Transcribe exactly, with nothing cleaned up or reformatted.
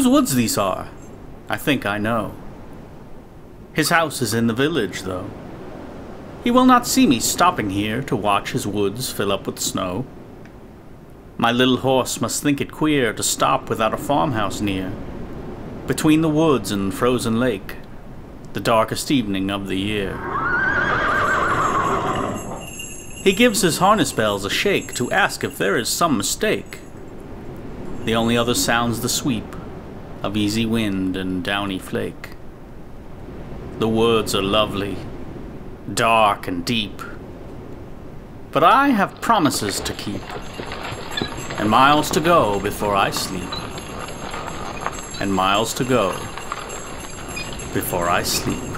Whose woods these are? I think I know. His house is in the village, though. He will not see me stopping here to watch his woods fill up with snow. My little horse must think it queer to stop without a farmhouse near, between the woods and frozen lake, the darkest evening of the year. He gives his harness bells a shake to ask if there is some mistake. The only other sound's the sweep of easy wind and downy flake. The woods are lovely, dark and deep, but I have promises to keep, and miles to go before I sleep, and miles to go before I sleep.